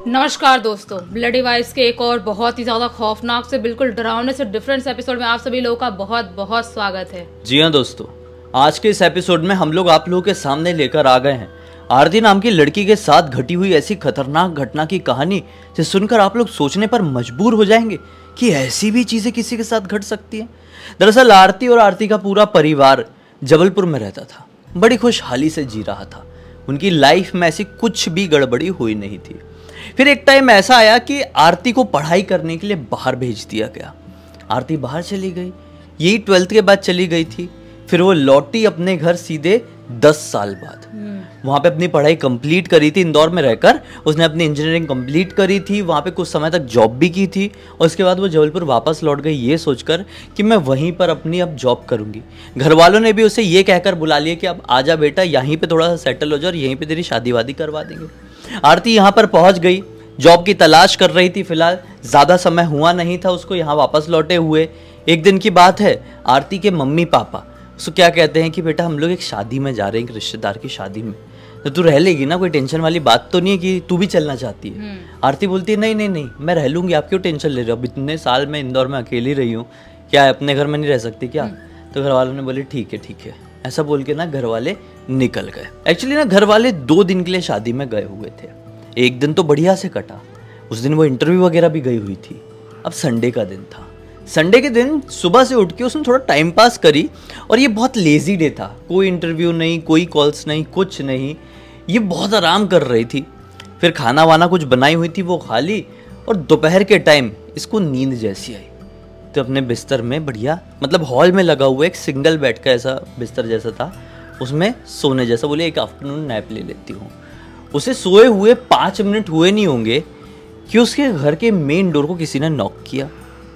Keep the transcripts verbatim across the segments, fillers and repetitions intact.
नमस्कार दोस्तों, bloody vibes के एक और बहुत ही ज्यादा खौफनाक से बिल्कुल डरावने से डिफरेंट एपिसोड में आप सभी लोगों का बहुत बहुत स्वागत है। जी हाँ दोस्तों, आज के इस एपिसोड में हम लोग आप लोगों के सामने लेकर आ गए हैं आरती नाम की लड़की के साथ घटी हुई ऐसी खतरनाक घटना की कहानी जिसे सुनकर आप लोग सोचने पर मजबूर हो जाएंगे कि ऐसी भी चीजें किसी के साथ घट सकती हैं। दरअसल आरती और आरती का पूरा परिवार जबलपुर में रहता था, बड़ी खुशहाली से जी रहा था। उनकी लाइफ में ऐसी कुछ भी गड़बड़ी हुई नहीं थी। फिर एक टाइम ऐसा आया कि आरती को पढ़ाई करने के लिए बाहर भेज दिया गया। आरती बाहर चली गई, यही ट्वेल्थ के बाद चली गई थी। फिर वो लौटी अपने घर सीधे दस साल बाद। वहाँ पे अपनी पढ़ाई कंप्लीट करी थी, इंदौर में रहकर उसने अपनी इंजीनियरिंग कंप्लीट करी थी। वहाँ पे कुछ समय तक जॉब भी की थी और उसके बाद वो जबलपुर वापस लौट गई ये सोचकर कि मैं वहीं पर अपनी अब जॉब करूँगी। घर वालों ने भी उसे ये कहकर बुला लिया कि अब आजा बेटा, यहीं पे थोड़ा सा सेटल हो जाओ और यहीं पे तेरी शादी वादी करवा देंगे। आरती यहाँ पर पहुँच गई, जॉब की तलाश कर रही थी। फिलहाल ज़्यादा समय हुआ नहीं था उसको यहाँ वापस लौटे हुए। एक दिन की बात है, आरती के मम्मी पापा उसको क्या कहते हैं कि बेटा हम लोग एक शादी में जा रहे हैं, एक रिश्तेदार की शादी में, तो तू रह लेगी ना, कोई टेंशन वाली बात तो नहीं है कि तू भी चलना चाहती है। आरती बोलती है नहीं नहीं नहीं मैं रह लूँगी, आप क्यों टेंशन ले रहे हो, अब इतने साल मैं इंदौर में अकेली रही हूँ, क्या अपने घर में नहीं रह सकती क्या? तो घर वालों ने बोले ठीक है ठीक है, ऐसा बोल के ना घर वाले निकल गए। एक्चुअली ना घर वाले दो दिन के लिए शादी में गए हुए थे। एक दिन तो बढ़िया से कटा, उस दिन वो इंटरव्यू वगैरह भी गई हुई थी। अब संडे का दिन था। संडे के दिन सुबह से उठ के उसने थोड़ा टाइम पास करी और ये बहुत लेजी डे था, कोई इंटरव्यू नहीं, कोई कॉल्स नहीं, कुछ नहीं, ये बहुत आराम कर रही थी। फिर खाना वाना कुछ बनाई हुई थी वो खा ली और दोपहर के टाइम इसको नींद जैसी आई तो अपने बिस्तर में बढ़िया, मतलब हॉल में लगा हुआ एक सिंगल बेड का ऐसा बिस्तर जैसा था, उसमें सोने जैसा, बोले एक आफ्टरनून नैप ले लेती हूँ। उसे सोए हुए पाँच मिनट हुए नहीं होंगे कि उसके घर के मेन डोर को किसी ने नॉक किया।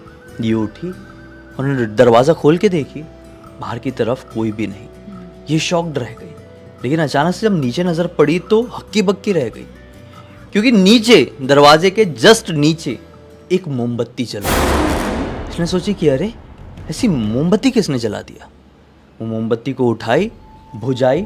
ये उठी और दरवाज़ा खोल के देखी, बाहर की तरफ कोई भी नहीं। ये शॉक्ड रह गई, लेकिन अचानक से जब नीचे नज़र पड़ी तो हक्की बक्की रह गई, क्योंकि नीचे दरवाजे के जस्ट नीचे एक मोमबत्ती जल रही। इसने सोची कि अरे ऐसी मोमबत्ती किसने जला दिया। वो मोमबत्ती को उठाई, बुझाई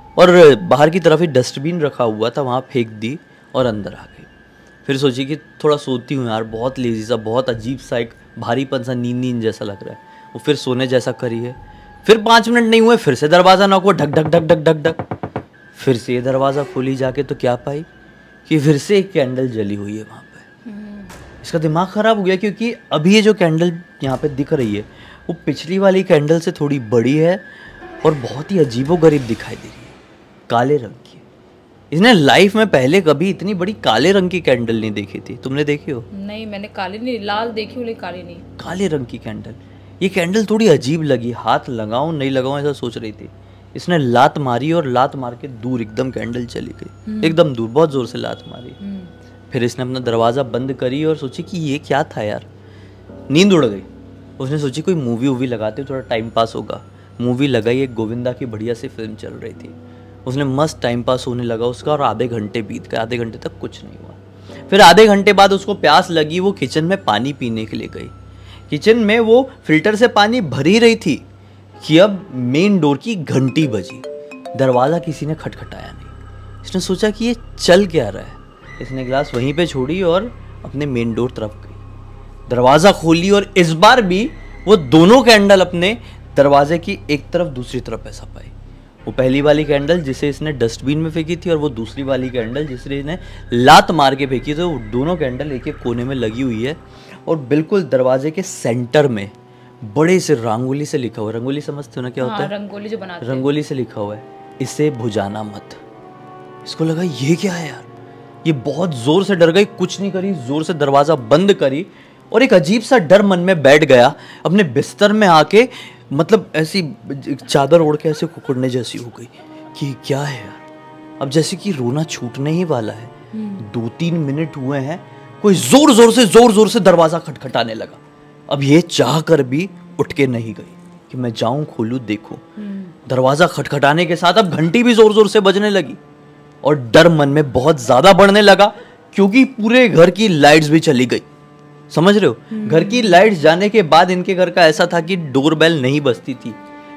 और बाहर की तरफ ही डस्टबिन रखा हुआ था वहाँ फेंक दी और अंदर आ गई। फिर सोची कि थोड़ा सोती हूँ यार, बहुत लेजी सा, बहुत अजीब सा एक भारीपन सा, नींद नींद जैसा लग रहा है। वो फिर सोने जैसा करी है। फिर पाँच मिनट नहीं हुए, फिर से दरवाज़ा नॉक हुआ, ढक ढक ढक ढक ढक ढक। फिर से ये दरवाज़ा खोली जाके तो क्या पाई कि फिर से एक कैंडल जली हुई है वहाँ पे। इसका दिमाग ख़राब हो गया, क्योंकि अभी ये जो कैंडल यहाँ पे दिख रही है वो पिछली वाली कैंडल से थोड़ी बड़ी है और बहुत ही अजीबोगरीब दिखाई दे रही है, काले रंग की। इसने लाइफ में पहले कभी इतनी बड़ी काले रंग की कैंडल नहीं देखी थी। तुमने देखी हो? नहीं, मैंने काली नहीं, लाल देखी हूँ लेकिन काली नहीं। काले रंग की कैंडल। ये कैंडल थोड़ी अजीब लगी, हाथ लगाऊं नहीं लगाऊं ऐसा सोच रही थी। इसने लात मारी और लात मार के दूर एकदम कैंडल चली गई, एकदम दूर, बहुत जोर से लात मारी। फिर इसने अपना दरवाज़ा बंद करी और सोची कि ये क्या था यार, नींद उड़ गई। उसने सोची कोई मूवी वूवी लगाते हो, थोड़ा टाइम पास होगा। मूवी लगाई, एक गोविंदा की बढ़िया सी फिल्म चल रही थी। उसने मस्त टाइम पास होने लगा उसका और आधे घंटे बीत गए। आधे घंटे तक कुछ नहीं हुआ। फिर आधे घंटे बाद उसको प्यास लगी, वो किचन में पानी पीने के लिए गई। किचन में वो फिल्टर से पानी भर ही रही थी कि अब मेन डोर की घंटी बजी। दरवाज़ा किसी ने खटखटाया नहीं। इसने सोचा कि ये चल क्या रहा है। इसने गिलास वहीं पे छोड़ी और अपने मेन डोर तरफ गई। दरवाज़ा खोली और इस बार भी वो दोनों कैंडल अपने दरवाजे की एक तरफ दूसरी तरफ ऐसा पाई। वो पहली वाली कैंडल जिसे इसने डस्टबिन में फेंकी थी और वो दूसरी वाली कैंडल जिसे इसने लात मार के फेंकी थी, वो दोनों कैंडल एक एक कोने में लगी हुई है और बिल्कुल दरवाजे के सेंटर में बड़े से रंगोली से लिखा हुआ है। रंगोली समझते हो ना क्या होता है? रंगोली जो बनाते हैं। रंगोली से लिखा हुआ है, इसे बुझाना मत। इसको लगा ये क्या है यार, ये बहुत जोर से डर गई, कुछ नहीं करी, जोर से दरवाजा बंद करी और एक अजीब सा डर मन में बैठ गया। अपने बिस्तर में आके मतलब ऐसी चादर ओढ़ के ऐसे कुकुड़ने जैसी हो गई कि क्या है यार। अब जैसे कि रोना छूटने ही वाला है। दो तीन मिनट हुए हैं, कोई जोर जोर से जोर जोर से दरवाजा खटखटाने लगा। अब ये चाह कर भी उठ के नहीं गई कि मैं जाऊं खोलूं देखूं। दरवाजा खटखटाने के साथ अब घंटी भी जोर जोर से बजने लगी और डर मन में बहुत ज्यादा बढ़ने लगा, क्योंकि पूरे घर की लाइट्स भी चली गई। समझ रहे हो? घर की लाइट्स जाने के बाद इनके घर का ऐसा था कि डोरबेल नहीं बजती थी,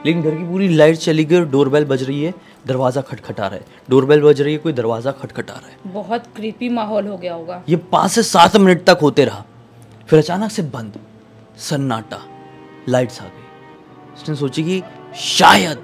लेकिन घर की पूरी लाइट चली गई और डोरबेल बज रही है, दरवाज़ा खटखटा रहा है, डोरबेल बज रही है, कोई दरवाज़ा खटखटा रहा है। बहुत क्रीपी माहौल हो गया होगा। ये पाँच से सात मिनट तक होते रहा, फिर अचानक से बंद, सन्नाटा, लाइट्स आ गई। उसने सोची कि शायद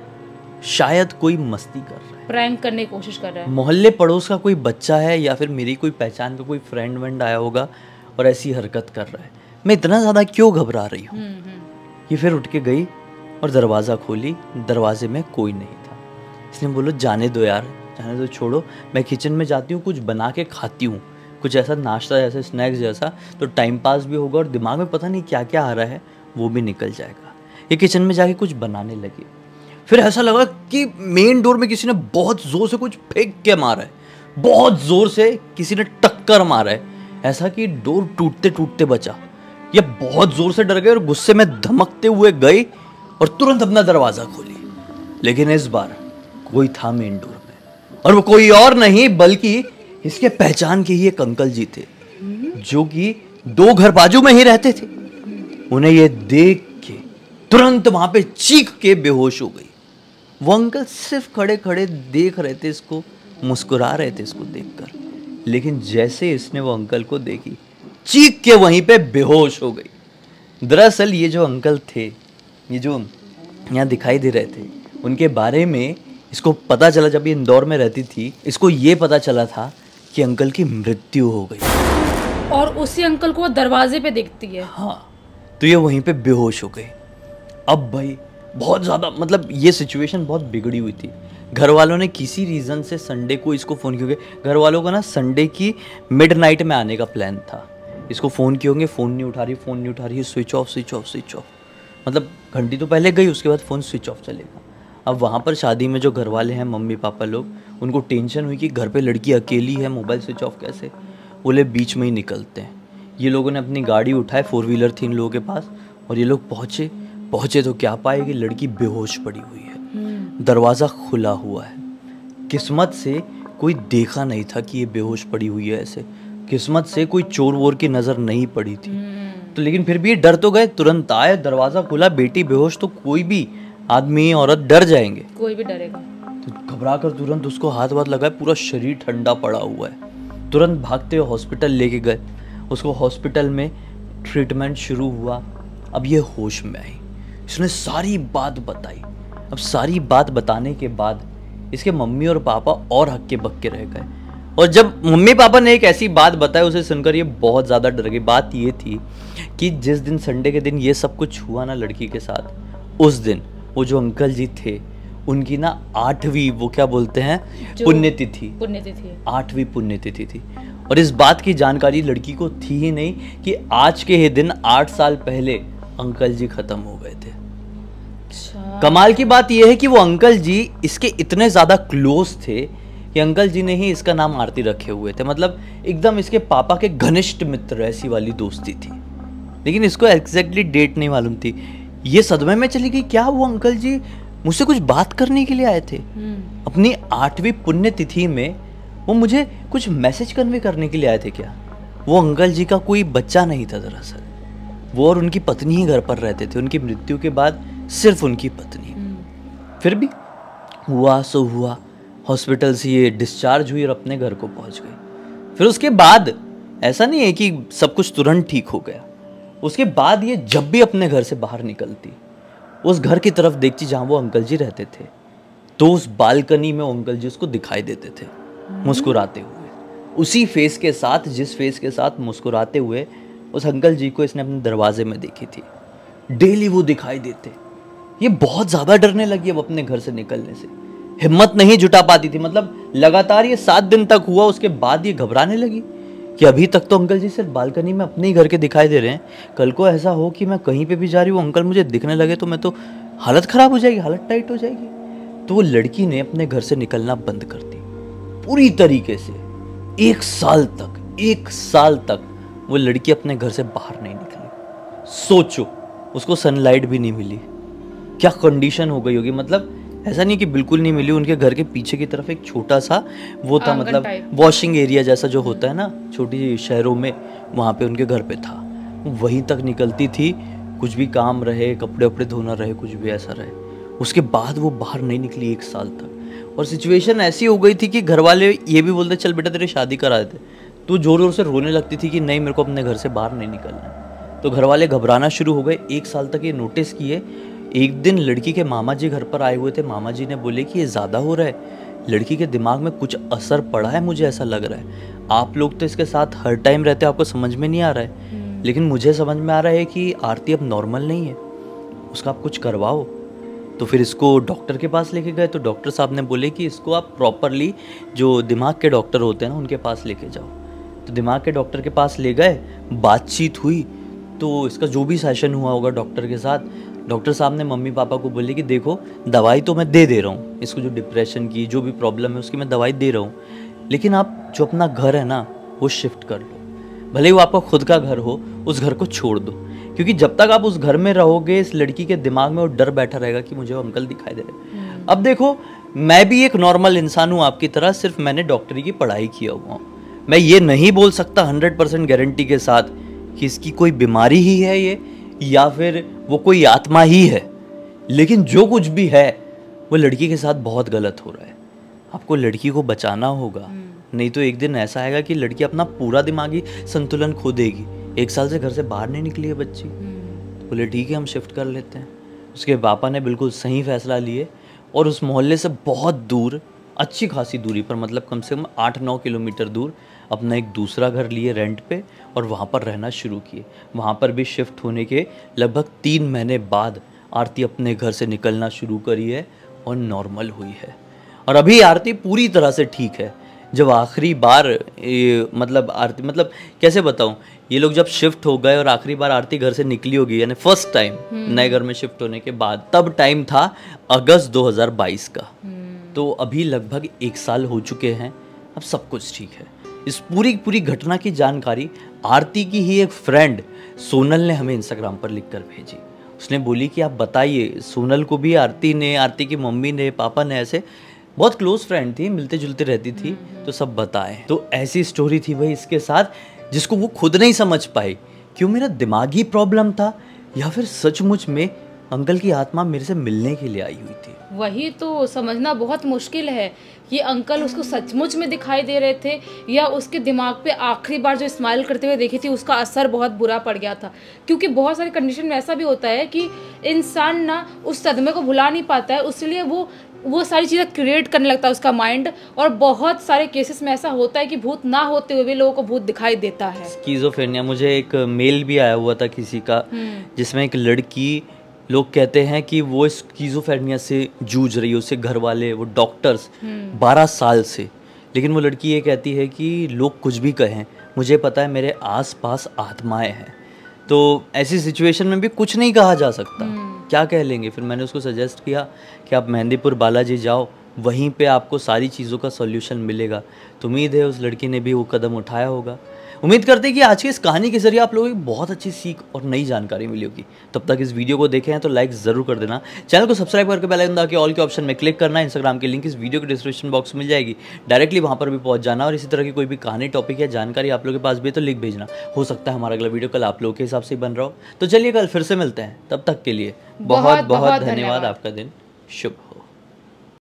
शायद कोई मस्ती कर रहा है, प्रैंक करने की कोशिश कर रहा है, मोहल्ले पड़ोस का कोई बच्चा है या फिर मेरी कोई पहचान का कोई फ्रेंड वेंड आया होगा और ऐसी हरकत कर रहा है। मैं इतना ज़्यादा क्यों घबरा रही हूँ। ये फिर उठ के गई और दरवाज़ा खोली, दरवाजे में कोई नहीं था। इसने बोलो जाने दो यार, जाने दो, छोड़ो, मैं किचन में जाती हूँ, कुछ बना के खाती हूँ, कुछ ऐसा नाश्ता जैसे स्नैक्स जैसा, तो टाइम पास भी होगा और दिमाग में पता नहीं क्या क्या आ रहा है वो भी निकल जाएगा। ये किचन में जाके कुछ बनाने लगी। फिर ऐसा लगा कि मेन डोर में किसी ने बहुत ज़ोर से कुछ फेंक के मारा है, बहुत ज़ोर से किसी ने टक्कर मारा है, ऐसा कि डोर टूटते टूटते बचा। ये बहुत ज़ोर से डर गए और गुस्से में धमकते हुए गई और तुरंत अपना दरवाज़ा खोली। लेकिन इस बार कोई था मेन डोर में, और वो कोई और नहीं बल्कि इसके पहचान के ही एक अंकल जी थे, जो कि दो घर बाजू में ही रहते थे। उन्हें ये देख के तुरंत वहां पे चीख के बेहोश हो गई। वो अंकल सिर्फ खड़े खड़े देख रहे थे इसको, मुस्कुरा रहे थे इसको देखकर, लेकिन जैसे इसने वो अंकल को देखी, चीख के वहीं पे बेहोश हो गई। दरअसल ये जो अंकल थे, ये जो यहाँ दिखाई दे रहे थे, उनके बारे में इसको पता चला जब ये इंदौर में रहती थी। इसको ये पता चला था कि अंकल की मृत्यु हो गई और उसी अंकल को वो दरवाजे पे देखती है। हाँ, तो ये वहीं पे बेहोश हो गई। अब भाई बहुत ज़्यादा, मतलब ये सिचुएशन बहुत बिगड़ी हुई थी। घर वालों ने किसी रीज़न से संडे को इसको फ़ोन किया, घर वालों का ना संडे की मिडनाइट में आने का प्लान था। इसको फ़ोन किए होंगे, फ़ोन नहीं उठा रही, फ़ोन नहीं उठा रही, switch off switch off switch off, मतलब घंटी तो पहले गई, उसके बाद फ़ोन स्विच ऑफ चलेगा। अब वहाँ पर शादी में जो घर वाले हैं, मम्मी पापा लोग, उनको टेंशन हुई कि घर पे लड़की अकेली है, मोबाइल स्विच ऑफ कैसे। बोले बीच में ही निकलते हैं। ये लोगों ने अपनी गाड़ी उठाए, फोर व्हीलर थी इन लोगों के पास, और ये लोग पहुँचे पहुँचे तो क्या पाए कि लड़की बेहोश पड़ी हुई है, दरवाज़ा खुला हुआ है। किस्मत से कोई देखा नहीं था कि ये बेहोश पड़ी हुई है ऐसे, किस्मत से कोई चोर वोर की नज़र नहीं पड़ी थी। तो लेकिन फिर भी डर तो गए, तुरंत आए, दरवाज़ा खुला, बेटी बेहोश, तो कोई भी आदमी औरत डर जाएंगे, कोई भी डरेगा। तो घबरा कर तुरंत उसको हाथ वाथ लगाए, पूरा शरीर ठंडा पड़ा हुआ है। तुरंत भागते हुए हॉस्पिटल लेके गए, उसको हॉस्पिटल में ट्रीटमेंट शुरू हुआ। अब ये होश में आई, इसने सारी बात बताई। अब सारी बात बताने के बाद इसके मम्मी और पापा और हक्के बक्के रह गए, और जब मम्मी पापा ने एक ऐसी बात बताई उसे सुनकर ये बहुत ज़्यादा डर गई। बात ये थी कि जिस दिन संडे के दिन ये सब कुछ हुआ ना लड़की के साथ, उस दिन वो जो अंकल जी थे उनकी ना आठवीं, वो क्या बोलते हैं, पुण्यतिथि पुण्यतिथि आठवीं पुण्यतिथि थी। और इस बात की जानकारी लड़की को थी ही नहीं कि आज के ही दिन आठ साल पहले अंकल जी खत्म हो गए थे। अच्छा। कमाल की बात यह है कि वो अंकल जी इसके इतने ज्यादा क्लोज थे कि अंकल जी ने ही इसका नाम आरती रखे हुए थे, मतलब एकदम इसके पापा के घनिष्ठ मित्र, ऐसी वाली दोस्ती थी। लेकिन इसको एग्जैक्टली डेट नहीं मालूम थी। ये सदमे में चली गई, क्या वो अंकल जी मुझसे कुछ बात करने के लिए आए थे? अपनी आठवीं पुण्यतिथि में वो मुझे कुछ मैसेज कन्वे करने के लिए आए थे क्या? वो अंकल जी का कोई बच्चा नहीं था दरअसल, वो और उनकी पत्नी ही घर पर रहते थे। उनकी मृत्यु के बाद सिर्फ उनकी पत्नी। फिर भी हुआ सो हुआ, हॉस्पिटल से ये डिस्चार्ज हुई और अपने घर को पहुंच गई। फिर उसके बाद ऐसा नहीं है कि सब कुछ तुरंत ठीक हो गया। उसके बाद ये जब भी अपने घर से बाहर निकलती, उस घर की तरफ देखती जहाँ वो अंकल जी रहते थे, तो उस बालकनी में वो अंकल जी उसको दिखाई देते थे मुस्कुराते हुए, उसी फेस के साथ जिस फेस के साथ मुस्कुराते हुए उस अंकल जी को इसने अपने दरवाजे में देखी थी। डेली वो दिखाई देते। ये बहुत ज़्यादा डरने लगी अब अपने घर से निकलने से, हिम्मत नहीं जुटा पाती थी। मतलब लगातार ये सात दिन तक हुआ, उसके बाद ये घबराने लगी कि अभी तक तो अंकल जी सिर्फ बालकनी में अपने ही घर के दिखाई दे रहे हैं, कल को ऐसा हो कि मैं कहीं पे भी जा रही हूँ अंकल मुझे दिखने लगे तो मैं तो हालत ख़राब हो जाएगी, हालत टाइट हो जाएगी। तो वो लड़की ने अपने घर से निकलना बंद कर दी पूरी तरीके से। एक साल तक एक साल तक वो लड़की अपने घर से बाहर नहीं निकली। सोचो, उसको सनलाइट भी नहीं मिली, क्या कंडीशन हो गई होगी। मतलब ऐसा नहीं कि बिल्कुल नहीं मिली, उनके घर के पीछे की तरफ एक छोटा सा वो था, मतलब वॉशिंग एरिया जैसा जो होता है ना छोटी शहरों में, वहाँ पे उनके घर पे था। वहीं तक निकलती थी, कुछ भी काम रहे, कपड़े वपड़े धोना रहे, कुछ भी ऐसा रहे, उसके बाद वो बाहर नहीं निकली एक साल तक। और सिचुएशन ऐसी हो गई थी कि घर वाले ये भी बोलते चल बेटा तेरी शादी करा देते, तो जोर जोर से रोने लगती थी कि नहीं मेरे को अपने घर से बाहर नहीं निकलना। तो घर वाले घबराना शुरू हो गए। एक साल तक ये नोटिस किए। एक दिन लड़की के मामा जी घर पर आए हुए थे। मामा जी ने बोले कि ये ज़्यादा हो रहा है, लड़की के दिमाग में कुछ असर पड़ा है, मुझे ऐसा लग रहा है। आप लोग तो इसके साथ हर टाइम रहते हो, आपको समझ में नहीं आ रहा है, लेकिन मुझे समझ में आ रहा है कि आरती अब नॉर्मल नहीं है, उसका आप कुछ करवाओ। तो फिर इसको डॉक्टर के पास लेके गए। तो डॉक्टर साहब ने बोले कि इसको आप प्रॉपरली जो दिमाग के डॉक्टर होते हैं ना उनके पास लेके जाओ। तो दिमाग के डॉक्टर के पास ले गए, बातचीत हुई। तो इसका जो भी सेशन हुआ होगा डॉक्टर के साथ, डॉक्टर साहब ने मम्मी पापा को बोले कि देखो दवाई तो मैं दे दे रहा हूँ, इसको जो डिप्रेशन की जो भी प्रॉब्लम है उसकी मैं दवाई दे रहा हूँ, लेकिन आप जो अपना घर है ना वो शिफ्ट कर लो। भले ही वो आपका खुद का घर हो, उस घर को छोड़ दो, क्योंकि जब तक आप उस घर में रहोगे इस लड़की के दिमाग में वो डर बैठा रहेगा कि मुझे वो अंकल दिखाई दे रहे। अब देखो मैं भी एक नॉर्मल इंसान हूँ आपकी तरह, सिर्फ मैंने डॉक्टरी की पढ़ाई किया हुआ हूँ। मैं ये नहीं बोल सकता हंड्रेड परसेंट गारंटी के साथ कि इसकी कोई बीमारी ही है ये या फिर वो कोई आत्मा ही है, लेकिन जो कुछ भी है वो लड़की के साथ बहुत गलत हो रहा है। आपको लड़की को बचाना होगा, नहीं तो एक दिन ऐसा आएगा कि लड़की अपना पूरा दिमागी संतुलन खो देगी। एक साल से घर से बाहर नहीं निकली है बच्ची। तो बोले ठीक है हम शिफ्ट कर लेते हैं। उसके पापा ने बिल्कुल सही फैसला लिए और उस मोहल्ले से बहुत दूर, अच्छी खासी दूरी पर, मतलब कम से कम आठ नौ किलोमीटर दूर अपना एक दूसरा घर लिए रेंट पे और वहाँ पर रहना शुरू किए। वहाँ पर भी शिफ्ट होने के लगभग तीन महीने बाद आरती अपने घर से निकलना शुरू करी है और नॉर्मल हुई है। और अभी आरती पूरी तरह से ठीक है। जब आखिरी बार ये मतलब आरती मतलब कैसे बताऊँ, ये लोग जब शिफ्ट हो गए और आखिरी बार आरती घर से निकली होगी, यानी फर्स्ट टाइम नए घर में शिफ्ट होने के बाद, तब टाइम था अगस्त दो हज़ार बाईस का। तो अभी लगभग एक साल हो चुके हैं, अब सब कुछ ठीक है। इस पूरी पूरी घटना की जानकारी आरती की ही एक फ्रेंड सोनल ने हमें इंस्टाग्राम पर लिखकर भेजी। उसने बोली कि आप बताइए। सोनल को भी आरती ने, आरती की मम्मी ने, पापा ने, ऐसे बहुत क्लोज फ्रेंड थी, मिलते जुलते रहती थी, तो सब बताएं। तो ऐसी स्टोरी थी भाई इसके साथ, जिसको वो खुद नहीं समझ पाई क्यों मेरा दिमागी प्रॉब्लम था या फिर सचमुच में अंकल की आत्मा मेरे से मिलने के लिए आई हुई थी। वही तो समझना बहुत मुश्किल है कि अंकल उसको सचमुच में दिखाई दे रहे थे या उसके दिमाग पे आखिरी बार जो स्माइल करते हुए देखी थी उसका असर बहुत बुरा पड़ गया था। क्योंकि बहुत सारी कंडीशन में ऐसा भी होता है कि इंसान ना उस सदमे को भुला नहीं पाता है, इसलिए वो वो सारी चीज़ें क्रिएट करने लगता है उसका माइंड। और बहुत सारे केसेस में ऐसा होता है कि भूत ना होते हुए भी लोगों को भूत दिखाई देता है। स्किज़ोफ्रेनिया, मुझे एक मेल भी आया हुआ था किसी का, जिसमें एक लड़की, लोग कहते हैं कि वो स्किज़ोफ्रेनिया से जूझ रही है, उससे घर वाले, वो डॉक्टर्स बारह साल से। लेकिन वो लड़की ये कहती है कि लोग कुछ भी कहें, मुझे पता है मेरे आसपास आत्माएं हैं। तो ऐसी सिचुएशन में भी कुछ नहीं कहा जा सकता, क्या कह लेंगे। फिर मैंने उसको सजेस्ट किया कि आप मेहंदीपुर बालाजी जाओ, वहीं पे आपको सारी चीज़ों का सॉल्यूशन मिलेगा। तो उम्मीद है उस लड़की ने भी वो कदम उठाया होगा। उम्मीद करते हैं कि आज की इस कहानी के जरिए आप लोगों को बहुत अच्छी सीख और नई जानकारी मिली होगी। तब तक इस वीडियो को देखें हैं तो लाइक ज़रूर कर देना, चैनल को सब्सक्राइब करके बेल आइकन दबा के ऑल के ऑप्शन में क्लिक करना। इंस्टाग्राम की लिंक इस वीडियो के डिस्क्रिप्शन बॉक्स में मिल जाएगी, डायरेक्टली वहाँ पर भी पहुँच जाना। और इसी तरह की कोई भी कहानी, टॉपिक या जानकारी आप लोगों के पास भी तो लिख भेजना। हो सकता है हमारा अगला वीडियो कल आप लोगों के हिसाब से बन रहा हो। तो चलिए कल फिर से मिलते हैं, तब तक के लिए बहुत बहुत धन्यवाद। आपका दिन शुभ हो।